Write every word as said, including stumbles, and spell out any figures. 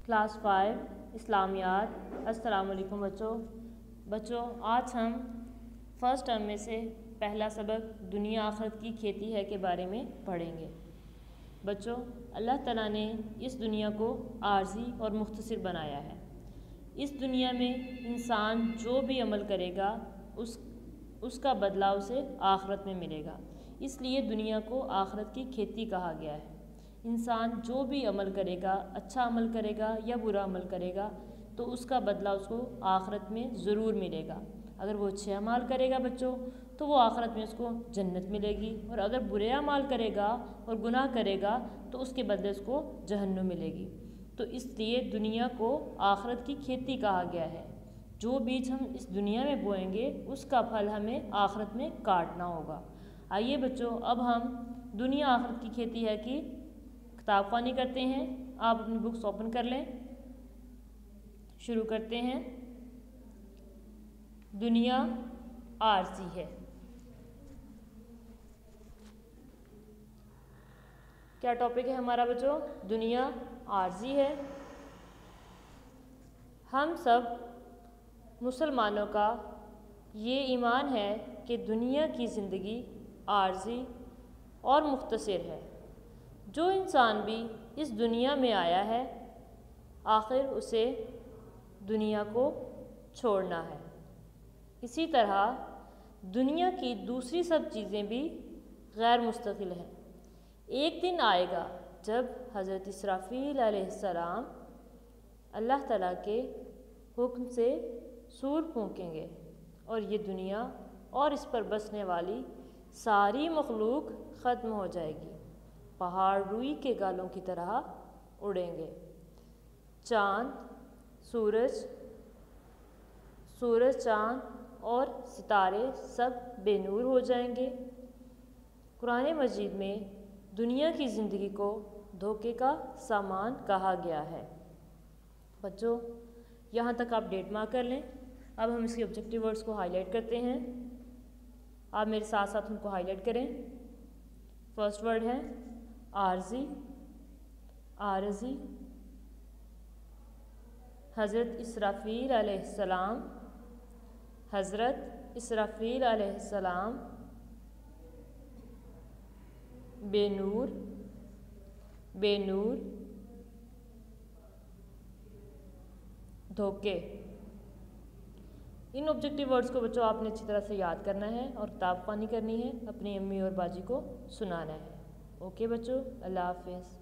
Class five इस्लामियात। अस्सलाम वालेकुम बच्चों बच्चों आज हम फर्स्ट टर्म में से पहला सबक दुनिया आखिरत की खेती है के बारे में पढ़ेंगे। बच्चों अल्लाह ताला ने इस दुनिया को आर्जी और मुख्तसर बनाया है। इस दुनिया में इंसान जो भी अमल करेगा उस उसका बदला उसे आखिरत में मिलेगा, इसलिए दुनिया को आखिरत की खेती कहा गया है। इंसान जो भी अमल करेगा, अच्छा अमल करेगा या बुरा अमल करेगा, तो उसका बदला उसको आखिरत में ज़रूर मिलेगा। अगर वो अच्छे अमाल करेगा बच्चों तो वो आखिरत में उसको जन्नत मिलेगी, और अगर बुरे अमाल करेगा और गुनाह करेगा तो उसके बदले उसको जहन्नुम मिलेगी। तो इसलिए दुनिया को आखिरत की खेती कहा गया है। जो बीज हम इस दुनिया में बोएंगे उसका फल हमें आखिरत में काटना होगा। आइए बच्चों अब हम दुनिया आखिरत की खेती है कि किताब ख़वानी करते हैं। आप अपनी बुक्स ओपन कर लें। शुरू करते हैं। दुनिया आर्जी है। क्या टॉपिक है हमारा बच्चों? दुनिया आर्जी है। हम सब मुसलमानों का ये ईमान है कि दुनिया की ज़िंदगी आर्जी और मुख्तसर है। जो इंसान भी इस दुनिया में आया है आखिर उसे दुनिया को छोड़ना है। इसी तरह दुनिया की दूसरी सब चीज़ें भी गैर मुस्तकिल हैं। एक दिन आएगा जब हज़रत इसराफील अलैहिस्सलाम अल्लाह ताला के हुक्म से सूर फूंकेंगे और ये दुनिया और इस पर बसने वाली सारी मखलूक ख़त्म हो जाएगी। पहाड़ रुई के गालों की तरह उड़ेंगे। चाँद सूरज सूरज चाँद और सितारे सब बेनूर हो जाएंगे। कुरान मजीद में दुनिया की ज़िंदगी को धोखे का सामान कहा गया है। बच्चों यहाँ तक आप डेट मार्क कर लें। अब हम इसके ऑब्जेक्टिव वर्ड्स को हाईलाइट करते हैं। आप मेरे साथ साथ उनको हाईलाइट करें। फर्स्ट वर्ड है आर्जी आरजी। हज़रत इसराफील अलैहिस्सलाम हज़रत इसराफील अलैहिस्सलाम। बेनूर बेनूर। धोखे। इन ऑब्जेक्टिव वर्ड्स को बच्चों आपने अच्छी तरह से याद करना है और किताब ख़वानी करनी है, अपनी अम्मी और बाजी को सुनाना है। ओके बच्चों, अल्लाह हाफ़िज़।